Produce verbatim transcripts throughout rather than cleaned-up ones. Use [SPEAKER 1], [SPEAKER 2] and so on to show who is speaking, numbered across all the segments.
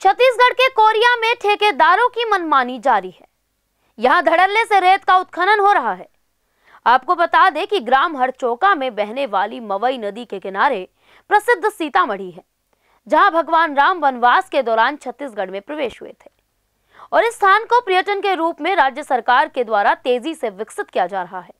[SPEAKER 1] छत्तीसगढ़ के कोरिया में ठेकेदारों की मनमानी जारी है। यहां धड़ल्ले से रेत का उत्खनन हो रहा है। आपको बता दें कि ग्राम हरचौका में बहने वाली मवई नदी के किनारे प्रसिद्ध सीतामढ़ी है, जहां भगवान राम वनवास के दौरान छत्तीसगढ़ में प्रवेश हुए थे और इस स्थान को पर्यटन के रूप में राज्य सरकार के द्वारा तेजी से विकसित किया जा रहा है।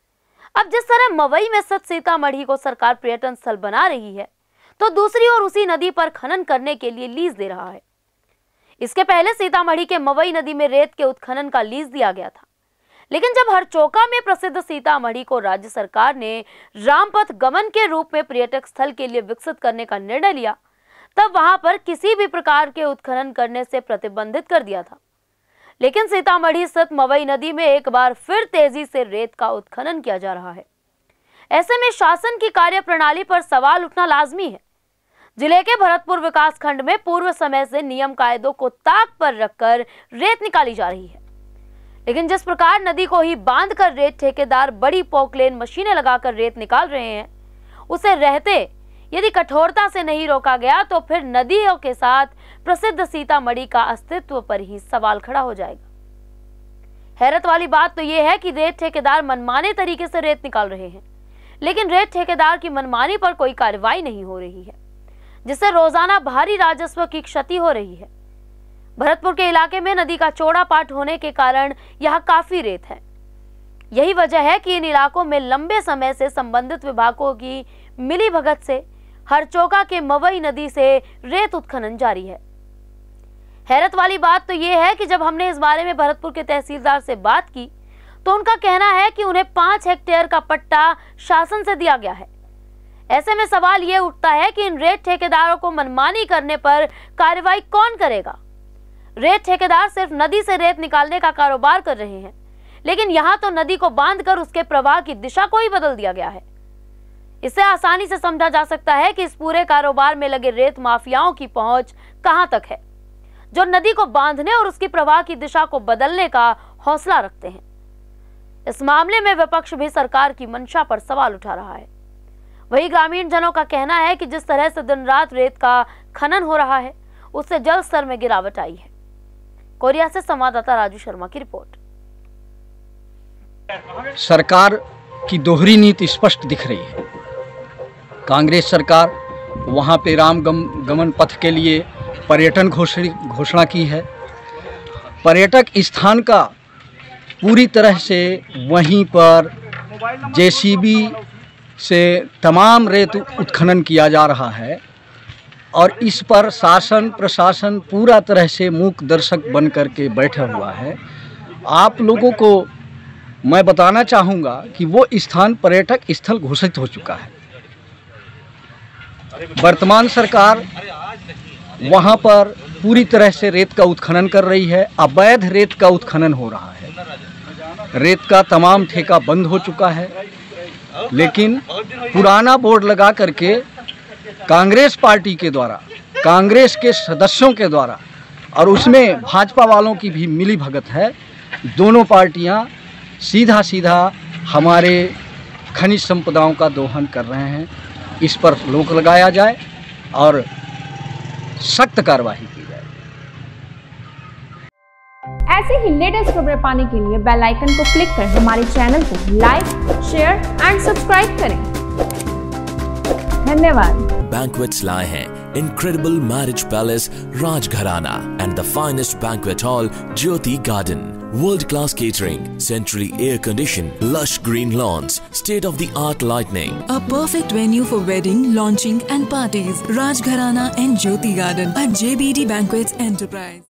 [SPEAKER 1] अब जिस तरह मवई में स्थित सीतामढ़ी को सरकार पर्यटन स्थल बना रही है, तो दूसरी ओर उसी नदी पर खनन करने के लिए लीज दे रहा है। इसके पहले सीतामढ़ी के मवई नदी में रेत के उत्खनन का लीज दिया गया था, लेकिन जब हरचौका में प्रसिद्ध सीतामढ़ी को राज्य सरकार ने रामपथ गमन के रूप में पर्यटक स्थल के लिए विकसित करने का निर्णय लिया, तब वहां पर किसी भी प्रकार के उत्खनन करने से प्रतिबंधित कर दिया था। लेकिन सीतामढ़ी स्थित मवई नदी में एक बार फिर तेजी से रेत का उत्खनन किया जा रहा है। ऐसे में शासन की कार्यप्रणाली पर सवाल उठना लाजमी है। जिले के भरतपुर विकास खंड में पूर्व समय से नियम कायदों को ताक पर रखकर रेत निकाली जा रही है, लेकिन जिस प्रकार नदी को ही बांध कर रेत ठेकेदार बड़ी पोकलेन मशीनें लगाकर रेत निकाल रहे हैं, उसे रहते यदि कठोरता से नहीं रोका गया तो फिर नदियों के साथ प्रसिद्ध सीतामढ़ी का अस्तित्व पर ही सवाल खड़ा हो जाएगा। हैरत वाली बात तो यह है कि रेत ठेकेदार मनमाने तरीके से रेत निकाल रहे हैं, लेकिन रेत ठेकेदार की मनमानी पर कोई कार्रवाई नहीं हो रही है, जिससे रोजाना भारी राजस्व की क्षति हो रही है। भरतपुर के इलाके में नदी का चौड़ा पाट होने के कारण यहाँ काफी रेत है। यही वजह है कि इन इलाकों में लंबे समय से संबंधित विभागों की मिली भगत से हरचौका के मवई नदी से रेत उत्खनन जारी है। हैरत वाली बात तो यह है कि जब हमने इस बारे में भरतपुर के तहसीलदार से बात की, तो उनका कहना है कि उन्हें पांच हेक्टेयर का पट्टा शासन से दिया गया है। ऐसे में सवाल यह उठता है कि इन रेत ठेकेदारों को मनमानी करने पर कार्रवाई कौन करेगा। रेत ठेकेदार सिर्फ नदी से रेत निकालने का कारोबार कर रहे हैं, लेकिन यहां तो नदी को बांधकर उसके प्रवाह की दिशा को ही बदल दिया गया है। इससे आसानी से समझा जा सकता है कि इस पूरे कारोबार में लगे रेत माफियाओं की पहुंच कहां तक है, जो नदी को बांधने और उसकी प्रवाह की दिशा को बदलने का हौसला रखते हैं। इस मामले में विपक्ष भी सरकार की मंशा पर सवाल उठा रहा है। वहीं ग्रामीण जनों का कहना है कि जिस तरह से दिन रात रेत का खनन हो रहा है, उससे जल स्तर में गिरावट आई है। कोरिया से संवाददाता राजू शर्मा की रिपोर्ट।
[SPEAKER 2] सरकार की दोहरी नीति स्पष्ट दिख रही है। कांग्रेस सरकार वहां पे राम गम, गमन पथ के लिए पर्यटन घोषणा की है। पर्यटक स्थान का पूरी तरह से वहीं पर जेसीबी से तमाम रेत उत्खनन किया जा रहा है और इस पर शासन प्रशासन पूरा तरह से मूक दर्शक बन करके बैठा हुआ है। आप लोगों को मैं बताना चाहूँगा कि वो स्थान पर्यटक स्थल घोषित हो चुका है। वर्तमान सरकार वहाँ पर पूरी तरह से रेत का उत्खनन कर रही है। अवैध रेत का उत्खनन हो रहा है। रेत का तमाम ठेका बंद हो चुका है, लेकिन पुराना बोर्ड लगा करके कांग्रेस पार्टी के द्वारा, कांग्रेस के सदस्यों के द्वारा और उसमें भाजपा वालों की भी मिली भगत है। दोनों पार्टियां सीधा सीधा हमारे खनिज संपदाओं का दोहन कर रहे हैं। इस पर रोक लगाया जाए और सख्त कार्रवाई की जाए।
[SPEAKER 3] ऐसे ही लेटेस्ट खबरें पाने के लिए बेल आइकन को क्लिक कर हमारे चैनल को लाइक, शेयर एंड सब्सक्राइब करें। धन्यवाद।
[SPEAKER 4] Banquets lie हैं incredible marriage palace Rajgharana and the finest banquet hall Jyoti Garden. World-class catering, centrally air-conditioned, lush green lawns, state-of-the-art lighting.
[SPEAKER 5] A perfect venue for wedding, launching and parties. Rajgharana and Jyoti Garden at J B D Banquets Enterprise.